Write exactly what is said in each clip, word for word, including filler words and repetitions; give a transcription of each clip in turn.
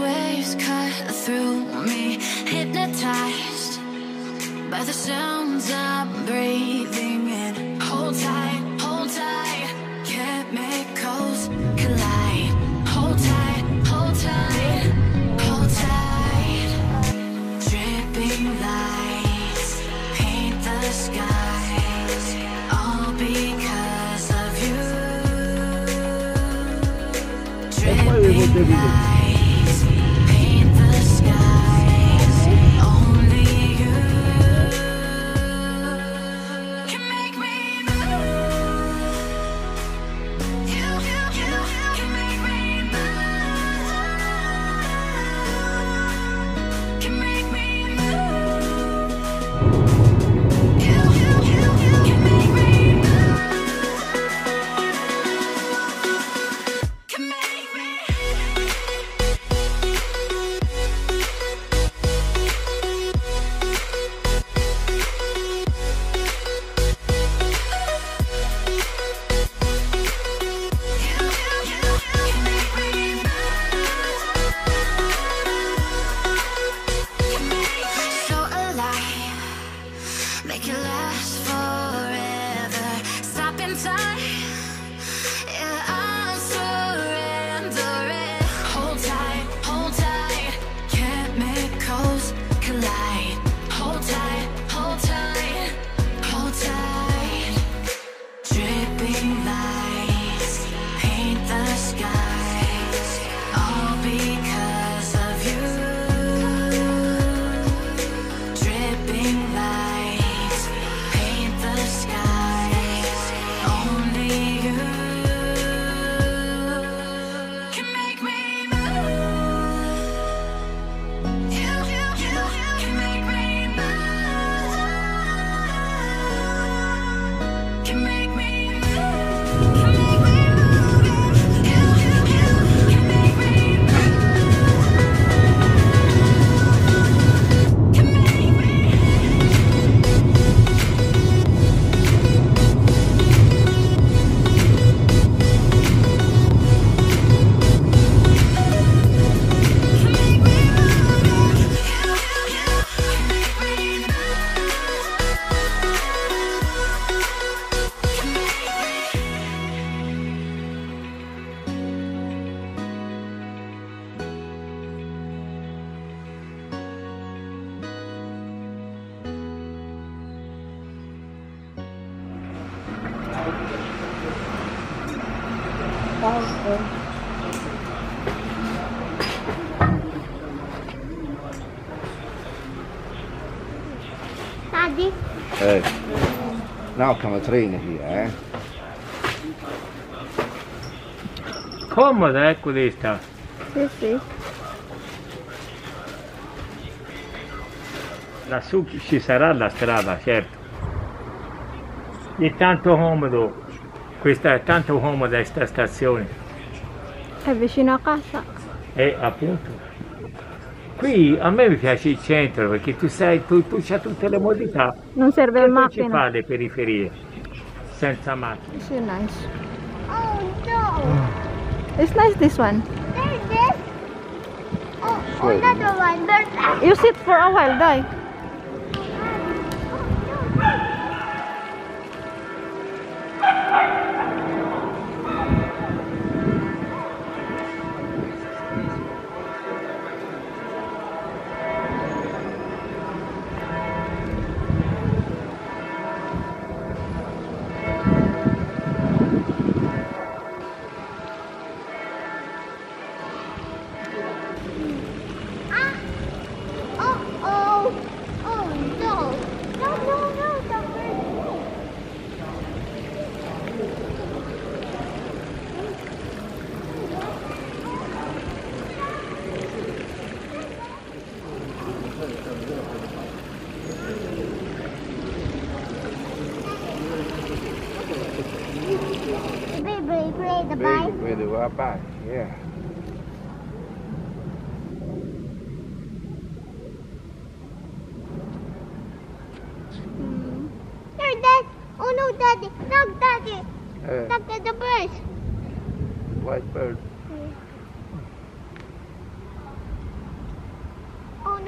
waves cut through me, hypnotized by the sounds I'm breathing in. Hold tight, hold tight, chemicals collide. Hold tight, hold tight, hold tight. Dripping lights paint the skies, all because of you. Dripping lights paint the skies, only you can make me move. You, you, you can make me move. Can make me move. You, you, you can make me move. Can make me. So alive, make it last forever. Stop in time, yeah, I'm surrendering. Hold tight, hold tight, chemicals collide. Hold tight, hold tight, hold tight. Dripping lights paint the skies, all because of you. Dripping lights paint the skies, only you can make me move. You, you, you can make me move. Can make me move. Can make me move. You, you, you can make me move. Can make me. Daddy, Hey, now come a train here, eh? Comoda, eh, questa. sì, sì. Lassù ci sarà la strada, certo. È tanto comodo, questa è tanto comoda questa stazione. È vicino a casa. E appunto, qui a me mi piace il centro perché tu sai, tu, tu c'hai tutte le modalità. Non serve E la poi ci macchina. fa le periferie, senza macchina. It's nice. Oh no! It's nice this one. There's this. Oh, another one. There's that. You sit for a while, Dai. Oh, oh, oh no. No, no, no, the bird. Baby, play the bike. Where they were back, yeah. There, Dad. Oh no, Daddy. Look, Daddy. Uh, Look at the birds. white bird.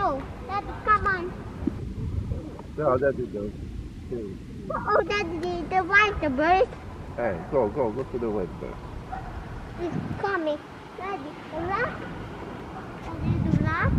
No, Daddy, come on. No, that is good. Oh, Daddy, the, the white the bird Hey, go, go, go to the window. is coming. Daddy, the rat. Daddy, the rat.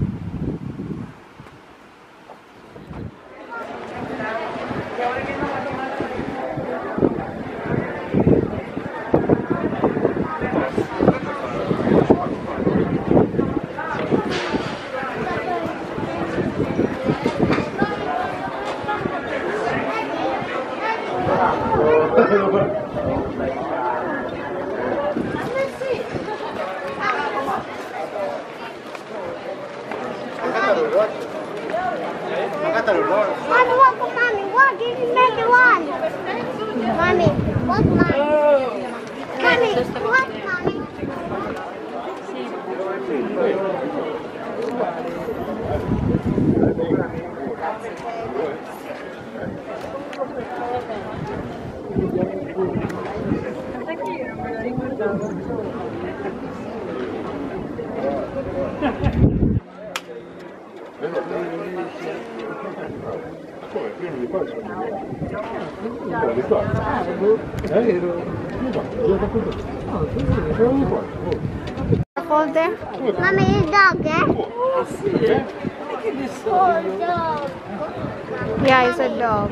Mommy, walk, mommy, walk. This is better one. Mommy, walk, mommy. Mommy, walk, mommy. Careful there. Mommy, it's dog, eh? Oh, dog. Yeah, it's a dog.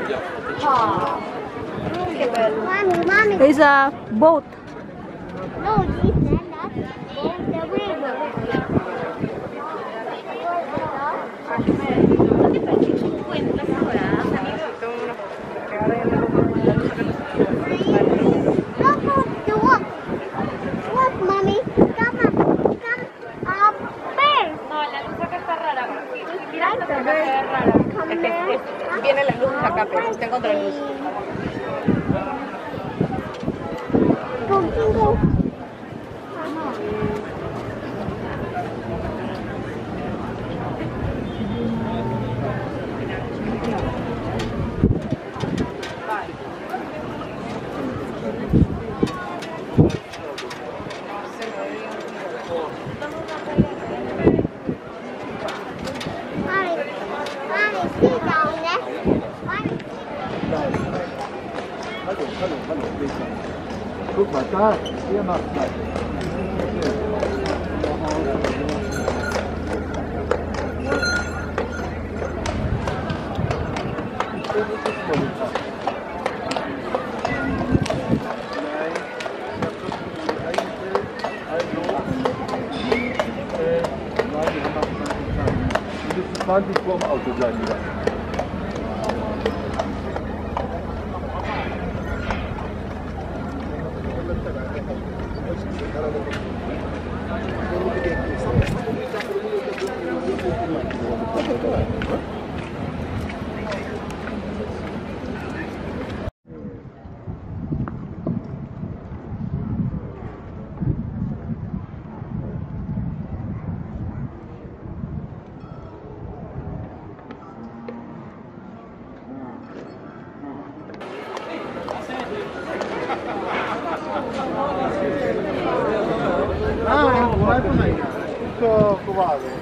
Mommy, mommy. There's a boat. No, this is not the river. Look, the walk. Walk, mommy. Come on. Come up there. No, la luz acá está rara. Mira, esta acá está rara. Come Es que there. es- viene la luz acá, pero está en contra luz. Go, go, go. Mommy, mommy, sit down there. Mommy. Guck mal, da, hier macht das. zwanzig vorm Auto bleiben wieder. Ah, guarda com'è. Tutto covale.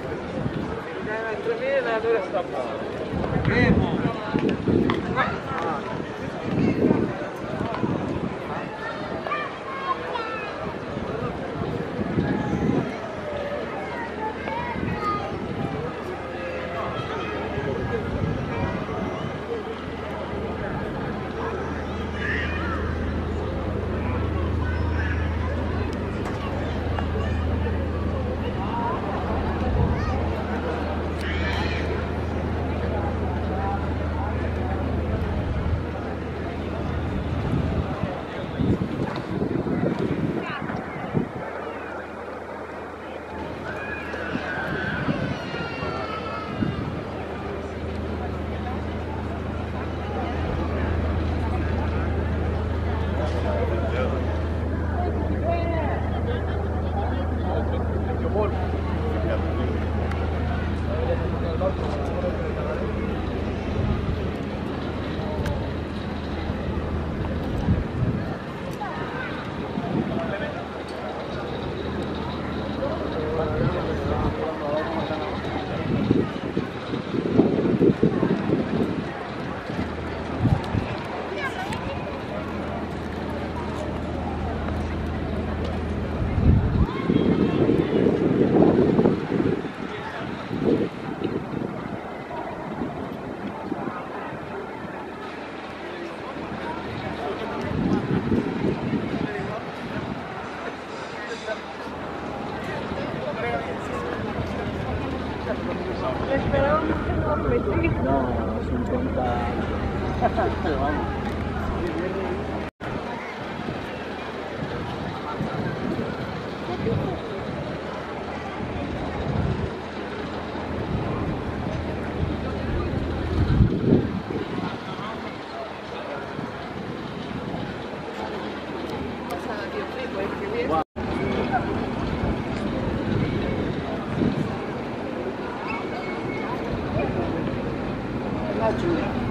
No, sono contento. Giulia.